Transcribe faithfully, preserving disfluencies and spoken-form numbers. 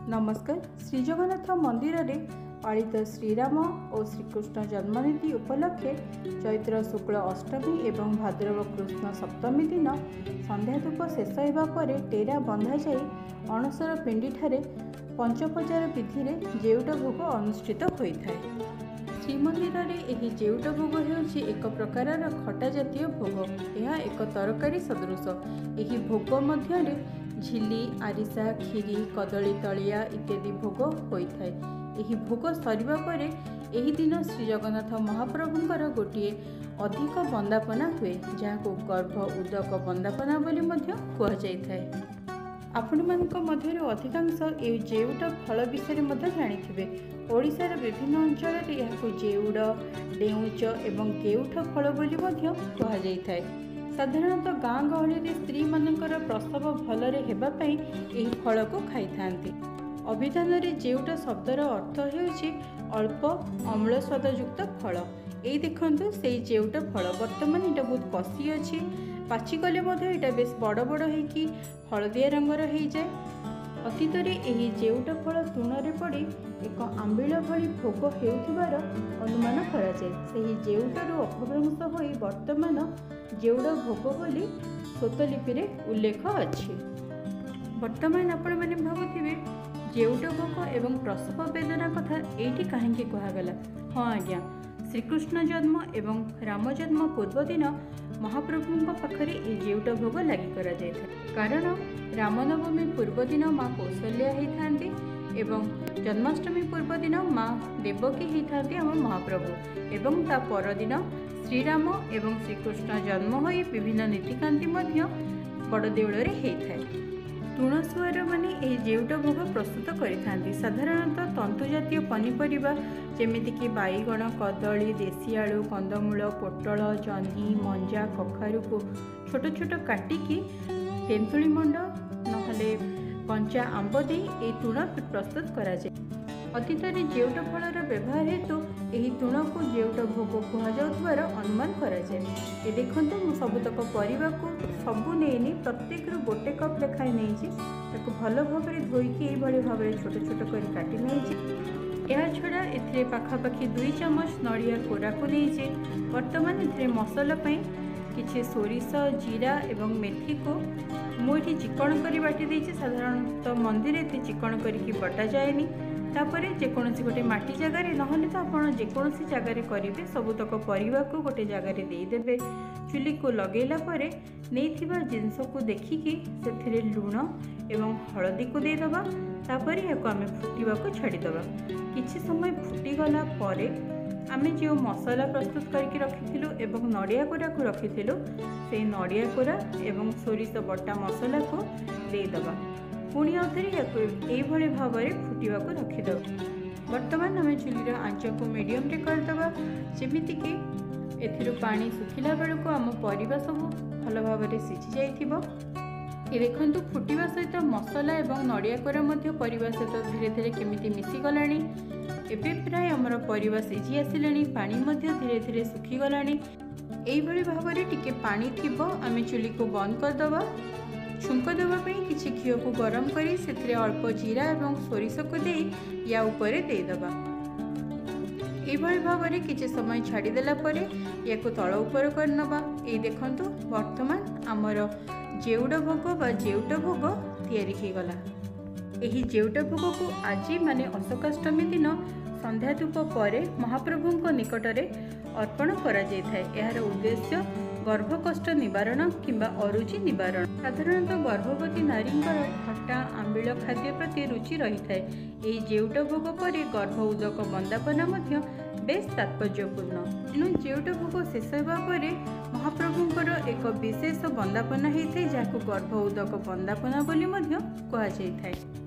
नमस्कार। श्री जगन्नाथ मंदिर रे पालित श्रीराम और श्रीकृष्ण जन्मतिथि उपलक्षे चैत्र शुक्ल अष्टमी एवं भाद्रव कृष्ण सप्तमी दिन संध्या धूप शेष होगा पर टेरा बंधा जाई अणसर पिंडी ठारे पंचपचार विधि रे जेउट भोग अनुष्ठित होता है। श्रीमंदिर रे एही जेउट भोग हेउछि एक प्रकार खटा जातीय भोग। यह एक तरकारी सदृश। एही भोग मध्य रे झिली, आरिसा, खीरी, कदली तलिया इत्यादि भोग होता है। यही भोग सरिबा परे एही दिन श्री जगन्नाथ महाप्रभुंकर गोटिए अधिक वंदापना हुए, जहां गर्भ उदक वंदापना बोली मध्य कुआ जाइथाय। आपण मानक मध्यरु अधिकांश ए जेउट फल विषय मध्य जानिथिबे। ओडिशार विभिन्न अंचल रे याकु जेउड, डेउच एवं केउठ फल बोली मध्य कुआ जाइथाय। साधारणतः गाँ गहली स्त्री मानकर प्रसव भलरे हेबा पई एही फल को खाई थांती। अभिधान रे जेउट शब्दर अर्थ हेउछि अल्प अम्ल स्वादयुक्त फल। एई देखंतु सेई जेउट फल वर्तमान एटा बहुत कसी अछि। पाची गले मध्य एटा बेस बड़ बड़ हेकी हलदिया रंगर हेइ जाय। अतीत रे एही जेउट फल तुणरे पड़ी एक आंबिल भली भोग हेउथिबार अनुमान करा जाय। सेही जेउटरू अपभ्रंश होई वर्तमान जेउड भोग बोली स्वतलिपि रे उल्लेख अछि। वर्तमान आपण माने भाबुथिबे जेउट भोग एवं प्रसव वेदना कथा एठी काहेकि कहगला। हाँ आज्ञा, श्रीकृष्ण जन्म एवं राम जन्म पूर्व दिन महाप्रभुंक पाखरे ए जेउट भोग लागि करा जायथा। कारण रामनवमी पूर्व दिन माँ कौशल्या होइथांती एवं जन्माष्टमी पूर्व दिन माँ देवकी होइथांती आम महाप्रभु एवं ता पर दिन श्रीराम एवं श्रीकृष्ण जन्म होई विभिन्न नीतिकांति मध्य बड़ देउल रे हेइथाय। तुणसुआर माने ए जेउट भोग प्रस्तुत करिथांती। साधारणतः तंतु जातीय पनीपरिबा जेमिति कि बाईगण, कदली, देसी आलू, कंदमूल, पोटल, जह्नी, मंजा, कखारु को छोट छोट काटिकी तेंतुली मंड नहले कंचा आंब दे ए तुण प्रस्तुत करा जाय। अतीत में जेउट फलर व्यवहार हेतु यही तुण को जेउट भोग कहुवर अनुमान करा जाय। ए देखंतु मु सबुतक परिबा को सबु नेइनी प्रत्येक रु गोटे कप लेखाय नेइछि। ताको भल भाव में धोईकी एई भली भाव में छोट छोट करी काटी नेइछि। या छड़ा एथिरे पाखापाखि दुई चमच नड़िया कोरा को नेइछि। वर्तमान एथिरे मसला पई किछि सोरिष, जीरा एवं मेथी को मुठी चिकण करी बाटी देइछि। साधारणतः मंदिर एते चिकण करी बटा जाएनी। तापरे जेकोसी गोटे माटी जगार नहले तो आपण जेकोसी जगार करेंगे सबुतक परिवा को गोटे जगार देदेवे। चुली को लगेला परे नैथिबा जिनस को देखिकी सेथिरे लुण एवं हलदी को देदबा। तापरे याको आमे फुटिबा को छाड़ीदबा। किछि समय फुटीगला परे आमे जो मसला प्रस्तुत करके रखिथिलु एवं नड़िया कोरा को रखिथिलु से नड़िया कोरा एवं सोरिष बटा मसला को देदबा। पुणी आउथरे याको एई भली भाव में फुटिबा को रखिदब। वर्तमान आमे चुलीर आंच को मीडियम रे करदबा जेमिति कि एथिरु पानी सुखिला बेलको आम परिबा सब भल भाव में सिझी जाइथिबो। ए देखंतु फुटिबा सहित मसला एवं नड़िया कोरा मध्य परिबा सहित धीरे धीरे केमिति मिसी गलानी। एबे प्राय हमर परिबा सिझी आसिलानी। पानी मध्य धीरे धीरे सुखी गलानी। एई भली भाव में टिके पानी थिबो आमे चुली को बंद करदबा। छुंक देवाई किसी घी को गरम करी सेथिरे अल्प जीरा एवं सोरिष को दे या उपरे देदबा। एभली भाव में किसी समय छाड़देला या तल उपर करनबा। ए देखंतु वर्तमान आमर जेउट भोग बा जेउट भोग तैयारी हो गला। एही जेउट भोग को आज माने अशोकाष्टमी दिन संध्या धूप परे महाप्रभुंक निकटरे अर्पण करा जायथाय। एहार उद्देश्य गर्भ कष्ट निवारण किंबा अरुचि निवारण। साधारणतः गर्भवती नारी खट्टा आंबिल खाद्य प्रति रुचि रही थाए। एही जेउट भोग पर गर्भ उदक वंदापना मध्य बेस तात्पर्यपूर्ण। तेणु जेउट भोग शेष होगा पर महाप्रभुंकर एक विशेष वंदापना होता है, जहाँ गर्भ उदक वंदापना बोली मध्य कहा जाइथाय।